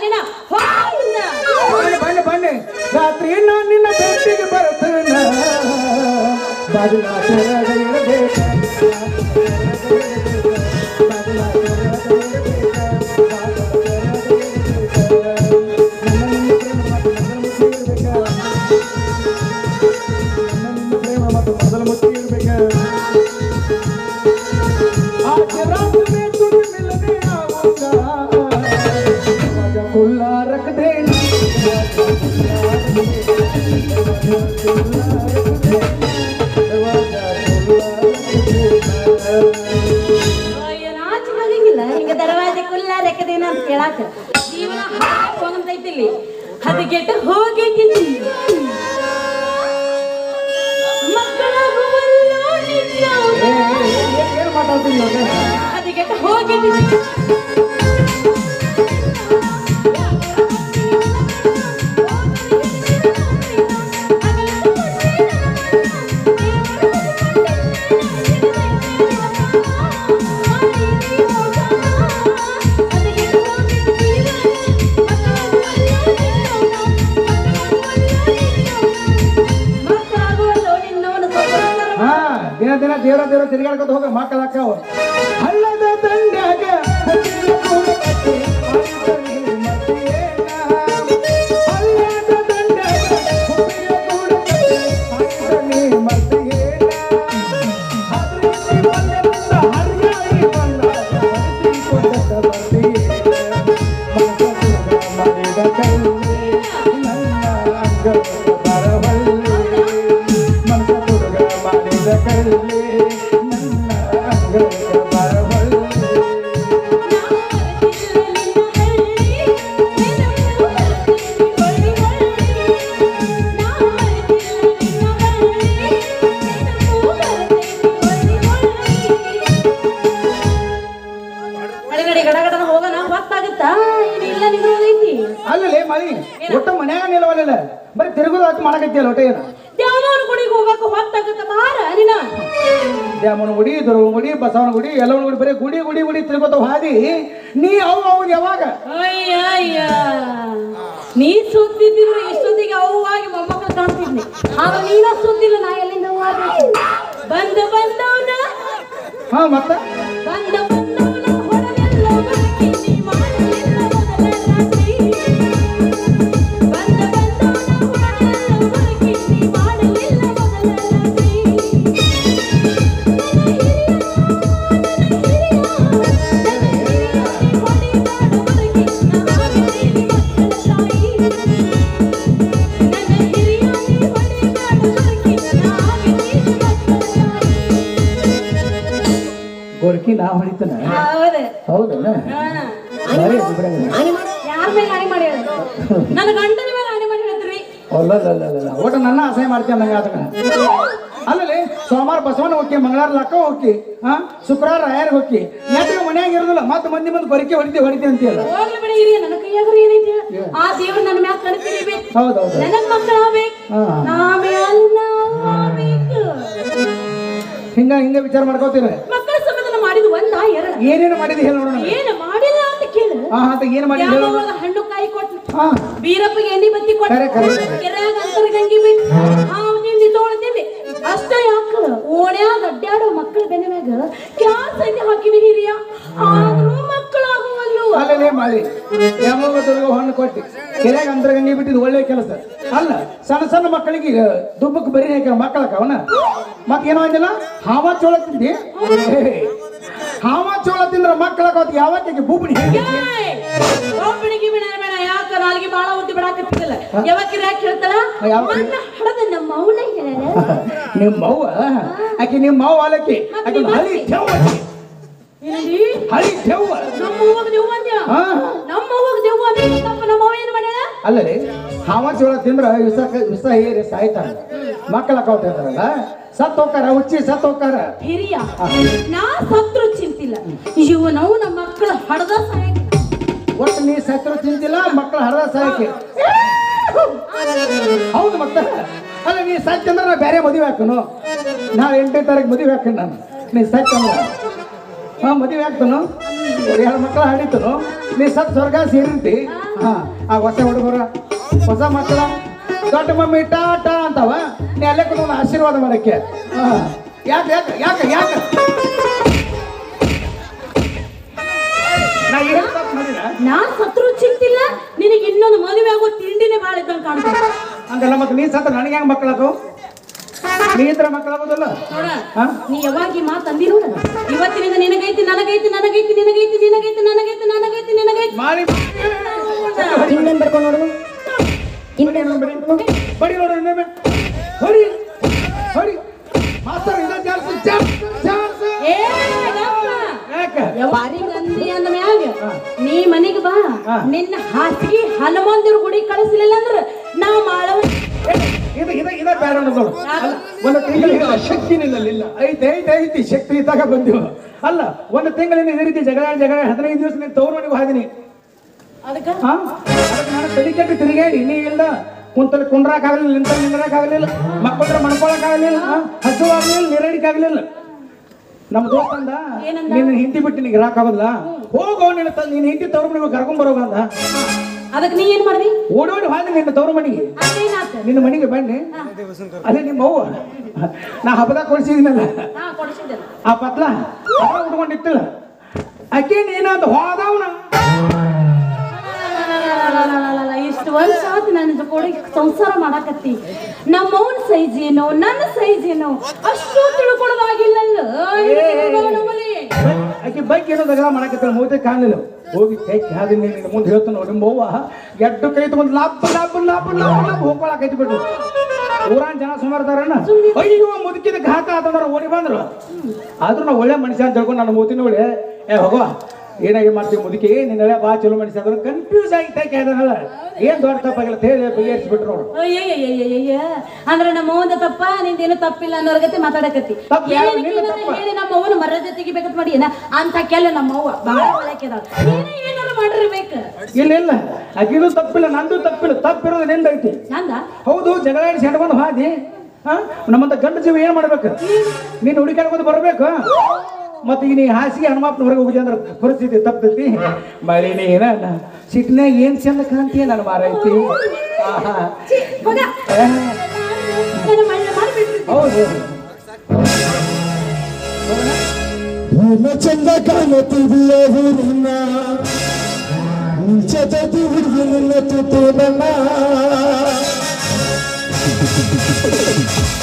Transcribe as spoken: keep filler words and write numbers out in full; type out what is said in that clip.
ನೀನ ಬನ್ನಿ ಬನ್ನಿ ಬನ್ನಿ ರಾತ್ರಿ ನಾನು ನಿನ್ನ ಭೇಟಿಗೆ ಬರ್ತೇನ ಬದಲಾಗ ಇರಬೇಕ ಮೊದಲ ಮುಚ್ಚಿ ಇರ್ಬೇಕ आज रात में तुझे मिलने आऊंगा दरवाजा खुला रख देना ನಾಚಿಲ್ಲ ಹಿಂಗ ದರವಾಜೆ ಕುಲ್ಲ ರೆಕ್ಕದೇನ ಅಂತ ಕೇಳಾಕ ಜೀವನ ಹೋಗಂತೈತಿಲ್ಲಿ ಹದಗೆಟ್ಟು ಹೋಗೈತಿ ಅದಕ್ಕೆ ಹೋಗಿದ್ದೀನಿ ದಿನ ದಿನ ದೇವ್ರ ದೇವ್ರ ತಿರುಗಾಡ್ಕೊತ ಹೋಗ ಮಕ್ಕಳಾಕವ ಹಳ್ಳದ ದಂಡ್ಯಾಗ ಹಳ್ಳದ ದಂಡ್ಯಾಗ ಅಲ್ಲೇ ಮಳಿ ಒಟ್ಟ ಮನ್ಯಾಗ ನಿಲ್ಲವಲ್ಲ ಬರೀ ತಿರುಗುದು ಹಾಕಿ ಮಾಡಕತ್ತಿಯಲ್ಲ ಒಟ್ಟ ಏನು ದ್ಯಾಮವ್ವನ ಗುಡಿಗೆ ಹೋಗಕ್ಕೆ ಹೊತ್ತಾಗತ್ತ ಮಾರ ನೀನ ದ್ಯಾಮನ ಗುಡಿ ದುರ್ಗನ ಗುಡಿ ಬಸವನ ಗುಡಿ ಎಲ್ಲವನ ಗುಡಿ ಬರೀ ಗುಡಿ ಗುಡಿ ಗುಡಿ ತಿರುಗೋತಾವ ಹಾದಿ ನೀ ಅವು ಅವಾಗ ಯಾವಾಗ ಅಯ್ಯ ಅಯ್ಯ ನೀ ಸುತ್ತಿದ್ರು ಇಷ್ಟೊತ್ತಿಗೆ ಅವ್ವಾಗಿ ಮೊಮ್ಮಕ್ಕಳು ಕಾಣ್ತಿದ್ನಿ ಆಗ ನೀನ ಸುತ್ತಿಲ್ಲ ನಾ ಎಲ್ಲಿಂದ ಬಂದ ಬಂದವನ ಹಾ ಮತ್ತ ಬಂದ ಬಂದವನ ಹೊರಗೆಲ್ಲ ಬದುಕಿ ಮಾಡಲಿಲ್ಲ ಮೊದಲ ರಾತ್ರಿ ಬಂದ ಬಂದವನ ಹೊರಗೆಲ್ಲ ಬದುಕಿ ಮಾಡಲಿಲ್ಲ ಮೊದಲ ರಾತ್ರಿ ಗೊರ್ಕಿ ನಾ ಹೊಡಿತಾನ ಹೌದಲ್ಲ ಯಾರ ಮೇಲೆ ಆಣೆ ಮಾಡಿ ನನ್ನ ಗಂಡನ ಮೇಲೆ ಆಣೆ ಮಾಡಿ ಹೇಳ್ತೀರಿ ಅಲ್ಲ ಒಟ್ಟು ನನ್ನ ಅಸಹ್ಯ ಮಾಡ್ತೀಯ ನಂಗೆ ಆತನ ಅಲ್ಲಲ್ಲಿ ಸೋಮವಾರ ಬಸವನ ಹೋಗಿ ಮಂಗಳವಾರ ಲಕ್ಕ ಹೋಗಿ ಹಾ ಶುಕ್ರವಾರ ರಾಯರ್ಗೆ ಹೋಗಿ ನೆಟ್ಟಿಗೆ ಮನ್ಯಾಗ ಇರೋದಿಲ್ಲ ಮತ್ತೆ ಮಂದಿ ಮಂದಿ ಗೊರಕೆ ಹೊಡಿತಿ ಹೊಡಿತಿ ಅಂತೀಯಲ್ಲ ಹೋಗ್ಲಿ ಬಿಡಿ ಹಿರಿಯ ನನ್ನ ಕೈಯಾಗ ಏನೈತಿ ಆ ದೇವ್ರು ನನ್ನ ಮ್ಯಾಗ ಕಣ್ತಿರ್ಬೇಕು ಹೌದೌದು ನನಗ್ ಮಕ್ಕಳಾಗ್ಬೇಕು ನಾಮೇಲೆ ಹಿಂಗ ಹಿಂಗ ವಿಚಾರ ಮಾಡ್ಕೋತೀರಿ ಮಕ್ಕಳ ಸಮಾಧಾನ ಮಾಡಿದ ಒಂದ ಎರಡ ಏನೇನು ಮಾಡಿದಿ ಹೇಳ ನೋಡೋಣ ಏನು ಮಾಡಿಲ್ಲ ಅಂತ ಕೇಳು ಹಾ ಅಂತ ಏನು ಮಾಡಿದಿ ಹೇಳ ಹಣ್ಣು ಕಾಯಿ ಕೊಟ್ಟು ಹಾ ಬೀರಪ್ಪಗೆ ಎಣ್ಣೆ ಬತ್ತಿ ಕೊಟ್ಟು ಕೆರೆಯಾಗ ಅಂತರ್ಗಂಗಿ ಬಿಟ್ಟು ಹಾವು ತಿಂದಿ ತೋಳ ತಿಂದಿ ಅಷ್ಟೇ ಯಾಕ ಓಣ್ಯಾಗ ಅಡ್ಡಾಡೋ ಮಕ್ಕಳ ಬೆನ್ನ ಮ್ಯಾಗ ಕ್ಯಾಸ್ ಸಂಜೆ ಹಾಕಿವಿ ಹಿರಿಯ ಆದ್ರೂ ಮಕ್ಕಳಾಗುವಲ್ಲು ಅಲ್ಲೇ ಮಾಡಿ ಯಾವಾಗ ದುರ್ಗ ಹಣ್ಣು ಕೊಟ್ಟಿ ಕೆರೆಯಾಗ ಅಂತರ್ಗಂಗಿ ಬಿಟ್ಟಿದ್ದು ಒಳ್ಳೆ ಕೆಲಸ ಅಲ್ಲ ಸಣ್ಣ ಸಣ್ಣ ಮಕ್ಕಳಿಗೆ ದುಬ್ಬಕ್ಕೆ ಬರೀ ಹಾಕ ಮಕ್ಕಳಕ್ಕ ಅವನ ಮತ್ತೇನೋ ಅಂದಿಲ್ಲ ಹಾವ ಚೋಳ ತಿಂದಿ ಹಾವ ಚೋಳ ತಿಂದ್ರ ಮಕ್ಕಳಕ್ಕ ಯಾವತ್ತಿಗೆ ಬೂಬಣಿ ಒಬ್ಬನಿಗೆ ಬೇಡ ಬೇಡ ಯಾಕ ನಾಲ್ಗೆ ಬಾಳ ಉದ್ದಿ ಬಿಡಾಕತ್ತಿಲ್ಲ ಯಾವಕ್ಕಿರ ಯಾಕೆ ಹೇಳ್ತಾಳ ಮನ್ನ ಹಡದ ನಮ್ಮ ಅವನ ಹೇಳ ನಿಮ್ಮ ಅವ್ವ ಆಕೆ ನಿಮ್ಮ ಅವ್ವ ಅಲಕ್ಕಿ ಆಕೆ ಹಳಿ ದೆವ್ವ ಏನಂದಿ ಹಳಿ ದೆವ್ವ ನಮ್ಮ ಅವ್ವಗ ದೆವ್ವ ಅಂದ್ಯ ನಮ್ಮ ಅವ್ವಗ ದೆವ್ವ ಅಂದ್ರೆ ತಪ್ಪ ನಮ್ಮ ಅವ್ವ ಏನು ಮಾಡ್ಯಾಳ ಅಲ್ಲರಿ ಹಾವ ಚೋಳ ತಿಂದ್ರ ವಿಷ ವಿಷ ಏರಿ ಸಾಯ್ತಾರ ಮಕ್ಕಳಕ್ಕ ಹೋಗ್ತಾರಲ್ಲ ಸತ್ ಹೋಗ್ತಾರ ಹುಚ್ಚಿ ಸತ್ ಹೋಗ್ತಾರ ಹಿರಿಯ ನಾ ಸತ್ರು ಚಿಂತಿಲ್ಲ ಇವನವು ನಮ್ಮ ಮಕ್ಕಳ ಹಡದ ಸಾಯಕ ಒಟ್ಟು ನೀ ಸತ್ರು ಚಿಂತಿಲ್ಲ ಮಕ್ಕಳ ಹಡದ ಸಾಯಕ್ಕೆ ಹೌದು ಮತ್ತ ಅಲ್ಲ ನೀ ಸತ್ ಅಂದ್ರೆ ನಾ ಬೇರೆ ಮದುವೆ ಹಾಕನು ನಾಳೆ ಎಂಟನೇ ತಾರೀಕು ಮದುವೆ ಹಾಕನು ನಾನು ನೀ ಸತ್ ಅಂದ್ರೆ ಹಾ ಮದುವೆ ಹಾಕ್ತನು ಎರಡು ಮಕ್ಕಳ ಹಡಿತನು ನೀ ಸತ್ ಸ್ವರ್ಗ ಸೇರಿರ್ತಿ ಹಾ ಆ ಹೊಸ ಹುಡುಗರ ಹೊಸ ಮಕ್ಕಳ ದೊಡ್ಡ ಮಮ್ಮಿ ಟಾಟಾ ಅಂತಾವ ನೀ ಅಲ್ಲೇ ಕೂಡ ಆಶೀರ್ವಾದ ಮಾಡಕ್ಕೆ ಹಾ ಯಾಕೆ ಯಾಕೆ ಯಾಕೆ ಯಾಕೆ ನಾ ಏನು ತಪ್ಪು ಮಾಡಿಲ್ಲ ನಾನ್ ಸತ್ರು ಚಿಂತಿಲ್ಲ ನಿನಗೆ ಇನ್ನೊಂದು ಮದುವೆ ಆಗೋ ತಿಂಡಿನೇ ಭಾಳ ಇದ್ದಂಗೆ ಕಾಣ್ತದೆ ಹಂಗಲ್ಲ ಮತ್ತೆ ನೀ ಸತ್ತ ನನಗೆ ಹೆಂಗ್ ಮಕ್ಕಳಾಗು ನೀ ಇದ್ರ ಮಕ್ಕಳಾಗೋದಲ್ಲ ನೋಡ ನೀ ಯಾವಾಗ ಈ ಮಾತು ಅಂದಿ ನೋಡ ಇವತ್ತಿನಿಂದ ನಿನಗೈತಿ ನನಗೈತಿ ನನಗೈತಿ ನಿನಗೈತಿ ನಿನಗೈತಿ ನನಗೈತಿ ನನಗೈತಿ ನಿನಗೈತಿ ಮಾಡಿ ಇನ್ನೇನ್ ಬರ್ಕೊಂಡು ನೋಡು ಬಡಿ ನೋಡ್ರಿ ಇನ್ನೊಮ್ಮೆ ಹೊಡಿ ಹೊಡಿ ಮಾಸ್ತರ್ ಇದ ಜಾಸ್ತಿ ಜಾಸ್ತಿ ಏ ಯಾವಾರಿಗೆ ಅಂದಿ ಅಂದ ಮ್ಯಾಗ ನೀ ಮನೆಗೆ ಬಾ ನಿನ್ನ ಹಾಸಿಗೆ ಹನುಮಂದಿರ ಗುಡಿ ಕಳಿಸ್ಲಿಲ್ಲ ಅಂದ್ರ ನಾವು ಮಾಡವ ಇದು ಇದ ಇದ ಬೇಡ ಅನ್ನೋದು ಒಂದು ತಿಂಗಳಿನ ಶಕ್ತಿ ನಿಲ್ಲಲಿಲ್ಲ ಐತೆ ಐತೆ ಐತಿ ಶಕ್ತಿ ಇದ್ದಾಗ ಬಂದಿವ ಅಲ್ಲ ಒಂದು ತಿಂಗಳಿನ ಇದೇ ರೀತಿ ಜಗಳ ಜಗಳ ಹದಿನೈದು ದಿವಸ ನೀನು ತವ್ರ ಮನೆಗೆ ಹಾದಿನಿ ಅದಕ್ಕೆ ಹಾ ಅದಕ್ಕೆ ನಾನು ತಲೆ ಕೆಟ್ಟು ತಿರುಗಾಡಿ ನೀ ಇಲ್ಲ ಕುಂತಲ್ಲಿ ಕುಂಡ್ರಾಕಾಗಲಿಲ್ಲ ನಿಂತಲ್ಲಿ ನಿಂದ್ರಾಕಾಗಲಿಲ್ಲ ಮಕ್ಕಳ ಮಣ್ಕೊಳಕಾಗಲಿಲ್ಲ ಹಸು ಆಗ್ಲಿಲ್ಲ ನೀರಡಿಕಾಗಲಿಲ್ಲ ನಮ್ಮ ದೋಸ್ತಂದ ನಿನ್ನ ಹಿಂದಿ ಬಿಟ್ಟು ನಿನಗೆ ಇರಾಕಾಗಲ್ಲ ಹೋಗೋ ನಿನ್ನ ನಿನ್ನ ಹಿಂದಿ ತವ್ರ ಮನೆಗೆ ಕರ್ಕೊಂಡ್ ಬರೋಗ ಅಂದ ಅದಕ್ಕೆ ನೀ ಏನ್ ಮಾಡ್ದಿ ಓಡಿ ಓಡಿ ಹಾದಿ ನಿನ್ನ ತವ್ರ ಮನೆಗೆ ನಿನ್ನ ಮನೆಗೆ ಬನ್ನಿ ಅದೇ ನಿಮ್ಮ ಅವ್ವ ನಾ ಹಬ್ಬದಾಗ ಕೊಡಿಸಿದಿನಲ್ಲ ಆ ಪತ್ಲ ಅದ ಉಟ್ಕೊಂಡಿತ್ತಿಲ್ಲ ಆಕೆ ನೀನಂತ ಹೋದವನ ಇಷ್ಟು ವರ್ಷ ಆತು ನನ್ನ ಕೂಡ ಸಂಸಾರ ಮಾಡಾಕತ್ತಿ ನಮ್ಮವನ ಸೈಜ್ ಏನೋ ನನ್ನ ಸೈಜ್ ಏನೋ ಅಷ್ಟು ತಿಳ್ಕೊಳ್ಳೋದಾಗಿಲ್ಲಲ್ಲ ಆಕೆ ಬೈಕ್ ಏನೋ ದಗಲ ಮಾಡಕತ್ತ ಮೂತೆ ಕಾಣಲಿಲ್ಲ ಹೋಗಿ ಕೈ ಹಾದಿ ನಿನ್ನ ಮುಂದೆ ಹೇಳ್ತಾನೆ ನೋಡಿ ಮವ್ವ ಎಡ್ಡು ಕೈ ತಗೊಂಡು ಲಾಪ್ ಲಾಪ್ ಲಾಪ್ ಲಾಪ್ ಲಾಪ್ ಹೋಗ್ಕೊಳಕೈತಿ ಬಿಟ್ಟು ಊರಾನ್ ಜನ ಸುಮಾರ್ತಾರಣ್ಣ ಅಯ್ಯೋ ಮುದುಕಿದ ಘಾತ ಆತಂದ್ರ ಓಡಿ ಬಂದ್ರು ಆದ್ರೂ ನಾವು ಒಳ್ಳೆ ಮನುಷ್ಯ ಅಂತ ಹೇಳ್ಕೊಂಡು ನನ್ನ ಮೂತಿ ನೋಡಿ ಏ ಹೋಗೋ ಏನಾಗಿ ಮಾಡ್ತೀವಿ ಮುದುಕಿ ನಿನ್ನೆಲ್ಲ ಬಾ ಚಲೋ ಮನುಷ್ಯ ಅದ್ರ ಕನ್ಫ್ಯೂಸ್ ಆಗಿತ್ತ ಕೇಳಿದ್ರಲ್ಲ ಏನ್ ದೊಡ್ಡ ತಪ್ಪಾಗಿಲ್ಲ ಹೇಳಿ ಬಗೆಹರಿಸ್ಬಿಟ್ರು ನೋಡು ಅಂದ್ರೆ ನಮ್ಮ ಅವ್ವನ ತಪ್ಪ ನಿಂದೇನು ತಪ್ಪಿಲ್ಲ ಅನ್ನೋರ್ ಗತಿ ಮಾತಾಡಕತ್ತಿ ಹೇಳಿ ನಮ್ಮ ಅವ್ವನ ಮರ ಜೊತೆಗೆ ಬೇಕಂತ ಮಾಡಿ ಏನ ಅಂತ ಕೆಲ ನಮ್ಮ ಅವ್ವ ಬಹಳ ಒಳಕೆದಾಳ ಏನಾರು ಮಾಡಿರ್ಬೇಕು ಇಲ್ಲ ಇಲ್ಲ ಆಕಿದು ತಪ್ಪಿಲ್ಲ ನಂದು ತಪ್ಪಿಲ್ಲ ತಪ್ಪಿರೋದು ನಿಂದ ಐತಿ ನಂದ ಹೌದು ಜಗಳಾಡಿ ಸೆಡ್ಕೊಂಡು ಹಾದಿ ಹಾ ನಮ್ಮಂತ ಗಂಡ ಜೀವ ಏನ್ ಮಾಡ್ಬೇಕು ನೀನ್ ಹುಡುಕಾಡ್ಕೊಂಡು ಬರ್ಬೇಕು ಮತ್ತೆ ಈಗ ನೀ ಹಾಸಿಗೆ ಹನುಮಪ್ಪನ ಹೊರಗೆ ಹೋಗಿ ಅಂದ್ರೆ ಪರಿಸ್ಥಿತಿ ತಪ್ಪತೈತಿ ಮಳಿ ನೀನ ಸಿಟ್ನಾಗ ಏನ್ ಚಂದ ಕಾಣ್ತೀಯ ನನ್ನ ಮಾರೈತಿ ಹೌದು ಚಂದ ಕಾಣುತ್ತಿದೆಯ ಹುಡುಗ ಜೊತೆ ಹುಡುಗನ ತುತ್ತು